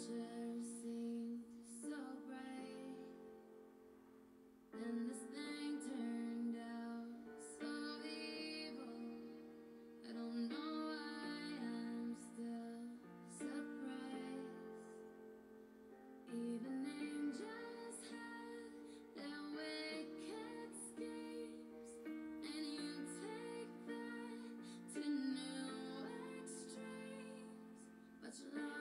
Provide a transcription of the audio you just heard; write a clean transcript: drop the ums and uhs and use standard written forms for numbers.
future seemed so bright, then this thing turned out so evil. I don't know why I'm still surprised. Even angels have their wicked schemes, and you take that to new extremes. But your love